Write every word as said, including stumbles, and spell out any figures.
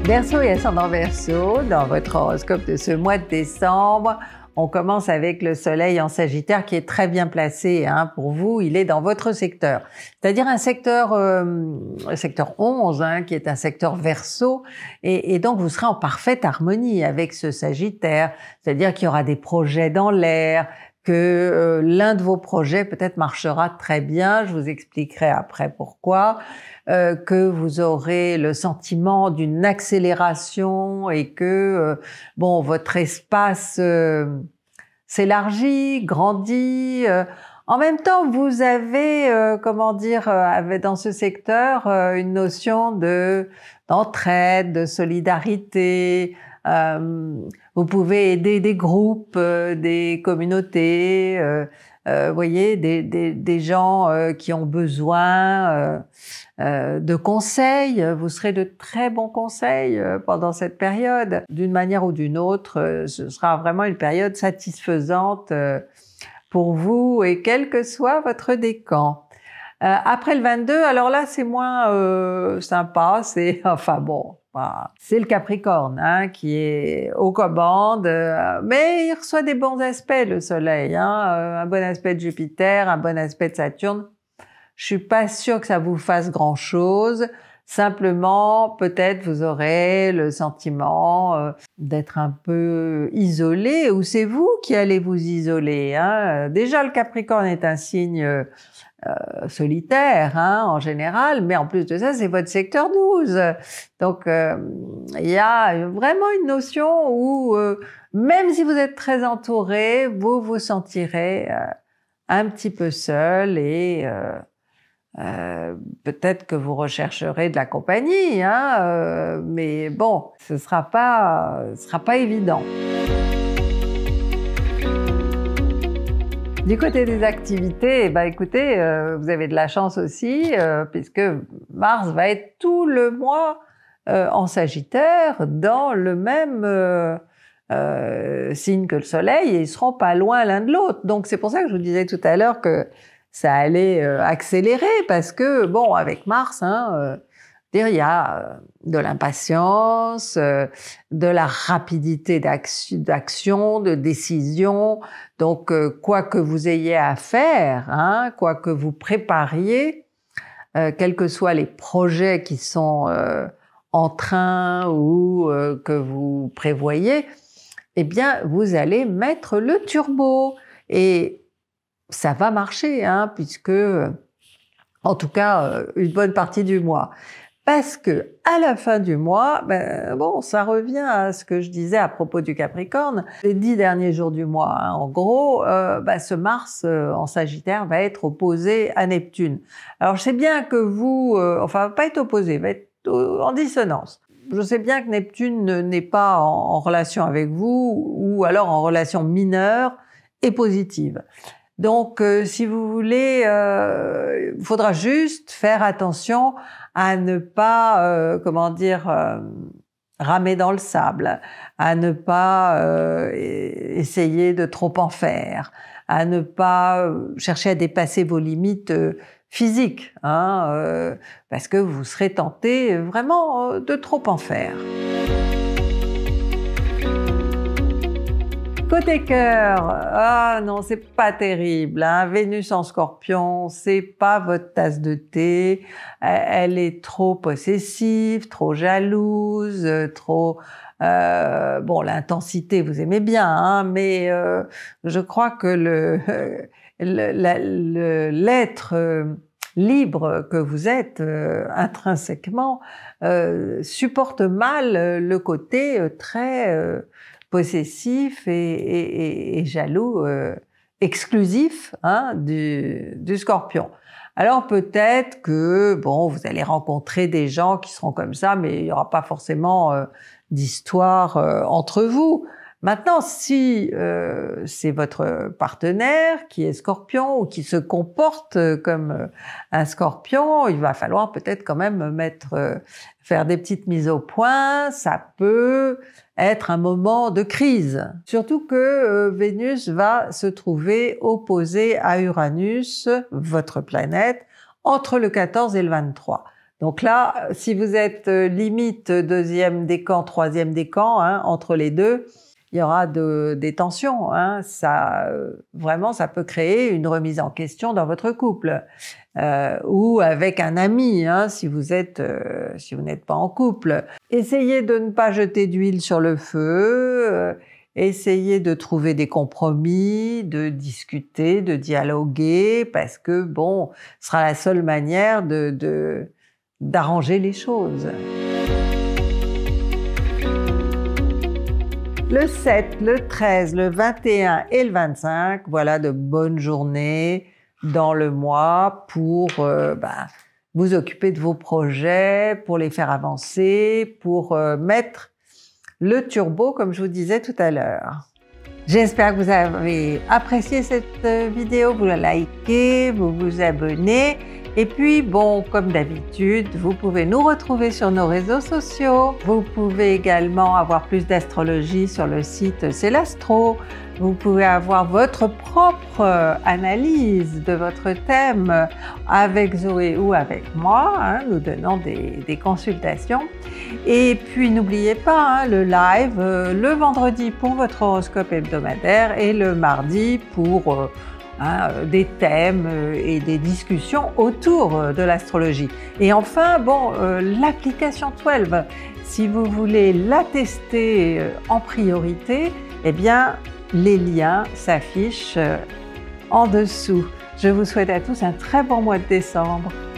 Verseau et ascendant Verseau, dans votre horoscope de ce mois de décembre, on commence avec le soleil en Sagittaire qui est très bien placé hein, pour vous, il est dans votre secteur. C'est-à-dire un secteur, euh, le secteur onze, hein, qui est un secteur Verseau, et, et donc vous serez en parfaite harmonie avec ce Sagittaire. C'est-à-dire qu'il y aura des projets dans l'air, que euh, l'un de vos projets peut-être marchera très bien, je vous expliquerai après pourquoi. Euh, que vous aurez le sentiment d'une accélération et que euh, bon votre espace euh, s'élargit, grandit. Euh, en même temps, vous avez euh, comment dire euh, dans ce secteur euh, une notion de d'entraide, de solidarité. Euh, vous pouvez aider des groupes, euh, des communautés. Euh, Euh, vous voyez, des, des, des gens euh, qui ont besoin euh, euh, de conseils. Vous serez de très bons conseils euh, pendant cette période. D'une manière ou d'une autre, euh, ce sera vraiment une période satisfaisante euh, pour vous et quel que soit votre décan. Euh, après le vingt-deux, alors là, c'est moins euh, sympa. C'est enfin bon. C'est le Capricorne hein, qui est aux commandes, euh, mais il reçoit des bons aspects, le Soleil. Hein, euh, un bon aspect de Jupiter, un bon aspect de Saturne. Je suis pas sûre que ça vous fasse grand-chose. Simplement, peut-être vous aurez le sentiment euh, d'être un peu isolé, ou c'est vous qui allez vous isoler. Hein. Déjà, le Capricorne est un signe euh, Euh, solitaire hein, en général, mais en plus de ça, c'est votre secteur douze. Donc, euh, il y a vraiment une notion où, euh, même si vous êtes très entouré, vous vous sentirez euh, un petit peu seul et euh, euh, peut-être que vous rechercherez de la compagnie, hein, euh, mais bon, ce sera pas, ce sera pas évident. Du côté des activités, bah écoutez, euh, vous avez de la chance aussi, euh, puisque Mars va être tout le mois euh, en Sagittaire, dans le même euh, euh, signe que le Soleil, et ils seront pas loin l'un de l'autre. Donc c'est pour ça que je vous disais tout à l'heure que ça allait euh, accélérer, parce que bon, avec Mars, hein, euh, il y a de l'impatience, de la rapidité d'action, de décision. Donc, quoi que vous ayez à faire, hein, quoi que vous prépariez, euh, quels que soient les projets qui sont euh, en train ou euh, que vous prévoyez, eh bien, vous allez mettre le turbo. Et ça va marcher, hein, puisque, en tout cas, une bonne partie du mois. Parce que à la fin du mois, ben bon, ça revient à ce que je disais à propos du Capricorne. Les dix derniers jours du mois, hein, en gros, euh, ben ce Mars euh, en Sagittaire va être opposé à Neptune. Alors je sais bien que vous, euh, enfin pas être opposé, va être en dissonance. Je sais bien que Neptune n'est pas en, en relation avec vous, ou alors en relation mineure et positive. Donc, euh, si vous voulez, euh, il faudra juste faire attention à ne pas, euh, comment dire, euh, ramer dans le sable, à ne pas euh, essayer de trop en faire, à ne pas chercher à dépasser vos limites euh, physiques, hein, euh, parce que vous serez tenté vraiment euh, de trop en faire. Côté cœur, ah non, c'est pas terrible, hein. Vénus en Scorpion, c'est pas votre tasse de thé. Elle est trop possessive, trop jalouse, trop... Euh, bon, l'intensité, vous aimez bien, hein, mais euh, je crois que le l'être euh, libre que vous êtes euh, intrinsèquement euh, supporte mal le côté euh, très... Euh, possessif et, et, et jaloux, euh, exclusif hein, du, du Scorpion. Alors peut-être que bon, vous allez rencontrer des gens qui seront comme ça, mais il n'y aura pas forcément euh, d'histoire euh, entre vous. Maintenant, si euh, c'est votre partenaire qui est Scorpion ou qui se comporte comme un Scorpion, il va falloir peut-être quand même mettre, euh, faire des petites mises au point. Ça peut être un moment de crise. Surtout que euh, Vénus va se trouver opposée à Uranus, votre planète, entre le quatorze et le vingt-trois. Donc là, si vous êtes limite deuxième décan, troisième décan, hein, entre les deux, il y aura de, des tensions. Hein. Ça, vraiment, ça peut créer une remise en question dans votre couple. Euh, ou avec un ami, hein, si vous êtes, euh, si vous n'êtes pas en couple. Essayez de ne pas jeter d'huile sur le feu, euh, essayez de trouver des compromis, de discuter, de dialoguer, parce que bon, ce sera la seule manière de, de, d'arranger les choses. Le sept, le treize, le vingt et un et le vingt-cinq, voilà de bonnes journées dans le mois pour euh, bah, vous occuper de vos projets, pour les faire avancer, pour euh, mettre le turbo, comme je vous disais tout à l'heure. J'espère que vous avez apprécié cette vidéo, vous la likez, vous vous abonnez. Et puis, bon, comme d'habitude, vous pouvez nous retrouver sur nos réseaux sociaux. Vous pouvez également avoir plus d'astrologie sur le site C'est l'Astro. Vous pouvez avoir votre propre analyse de votre thème avec Zoé ou avec moi. Hein, nous donnons des, des consultations. Et puis, n'oubliez pas hein, le live euh, le vendredi pour votre horoscope hebdomadaire et le mardi pour euh, Hein, des thèmes et des discussions autour de l'astrologie. Et enfin, bon, euh, l'application douze, si vous voulez la tester en priorité, eh bien, les liens s'affichent en dessous. Je vous souhaite à tous un très bon mois de décembre.